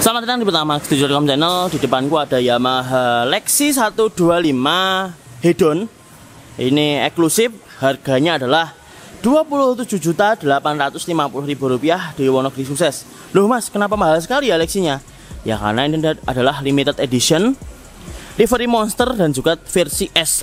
Selamat datang di Pertamax Studio.com channel. Di depanku ada Yamaha Lexi 125 Hedon. Ini eksklusif, harganya adalah Rp27.850.000 di Wonogiri Sukses. Loh mas, kenapa mahal sekali ya Lexinya? Ya karena ini adalah limited edition, livery monster dan juga versi S.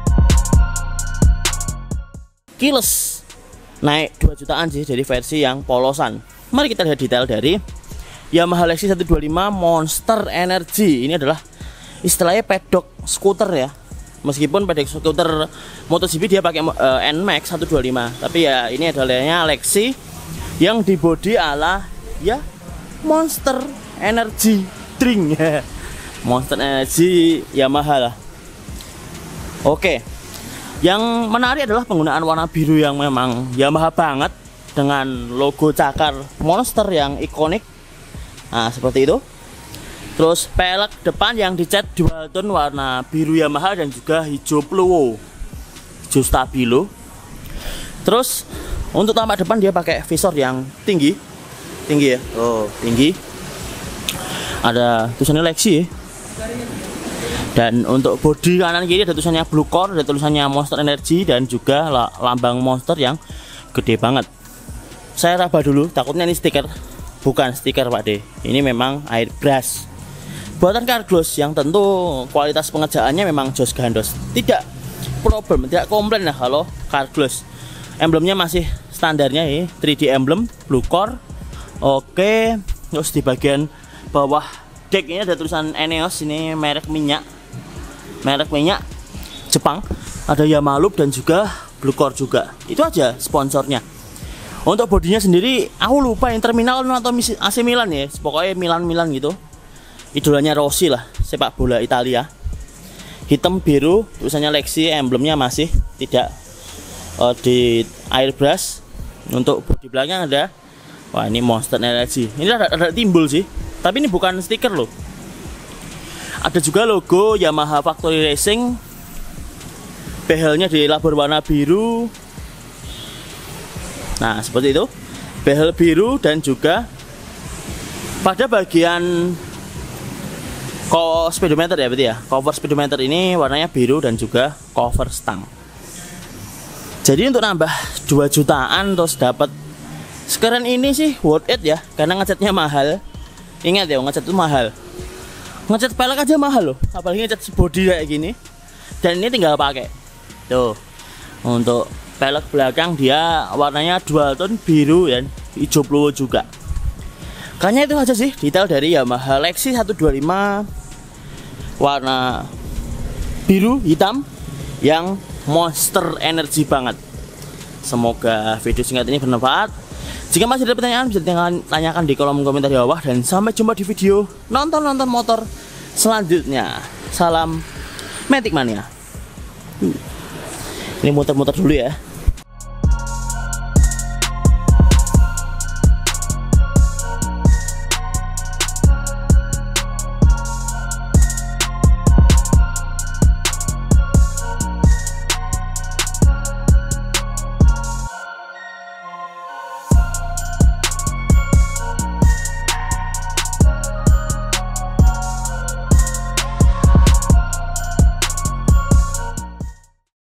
Keyless naik 2 jutaan sih dari versi yang polosan. Mari kita lihat detail dari Yamaha Lexi 125 Monster Energy. Ini adalah istilahnya pedok skuter ya. Meskipun pedok skuter MotoGP dia pakai NMAX 125, tapi ya ini adalah Lexi yang di body ala ya Monster Energy Drink ya. Monster Energy Yamaha lah. Oke. Yang menarik adalah penggunaan warna biru yang memang Yamaha banget dengan logo cakar Monster yang ikonik. Nah seperti itu. Terus pelek depan yang dicat dual tone warna biru Yamaha dan juga hijau fluo, hijau stabilo. Terus untuk tampak depan dia pakai visor yang tinggi ya. Oh tinggi. Ada tulisannya Lexi. Dan untuk bodi kanan kiri ada tulisannya Blue Core, ada tulisannya Monster Energy dan juga lambang Monster yang gede banget. Saya raba dulu, takutnya ini stiker. Bukan stiker Pak D, ini memang airbrush buatan Carglass yang tentu kualitas pengerjaannya memang jos gandos. Tidak problem, tidak komplain lah kalau Carglass. Emblemnya masih standarnya ya, 3D emblem, Blue Core. Oke, terus di bagian bawah deck ini ada tulisan Eneos, ini merek minyak Jepang. Ada Yamaha Loop dan juga Blue Core juga. Itu aja sponsornya. Untuk bodinya sendiri aku lupa yang terminal atau AC Milan ya, pokoknya Milan gitu. Idolanya Rossi lah, sepak bola Italia. Hitam biru, tulisannya Lexi, emblemnya masih tidak di airbrush. Untuk bodi belakang ada, wah ini Monster Energy. Ini ada timbul sih, tapi ini bukan stiker loh. Ada juga logo Yamaha Factory Racing. Behelnya dilabur warna biru. Nah seperti itu, behel biru dan juga pada bagian speedometer ya berarti ya, cover speedometer ini warnanya biru dan juga cover stang. Jadi untuk nambah 2 jutaan terus dapat sekeren ini sih worth it ya, karena ngecatnya mahal. Ingat ya, ngecat itu mahal. Ngecat pelek aja mahal loh, apalagi ngecat body kayak gini. Dan ini tinggal pakai. Tuh, untuk pelek belakang dia warnanya dual tone biru dan hijau fluo juga. Kayaknya itu aja sih detail dari Yamaha Lexi 125 warna biru hitam yang Monster Energy banget. Semoga video singkat ini bermanfaat. Jika masih ada pertanyaan bisa tanyakan di kolom komentar di bawah, dan sampai jumpa di video nonton motor selanjutnya. Salam Matic Mania. Ini muter-muter dulu ya.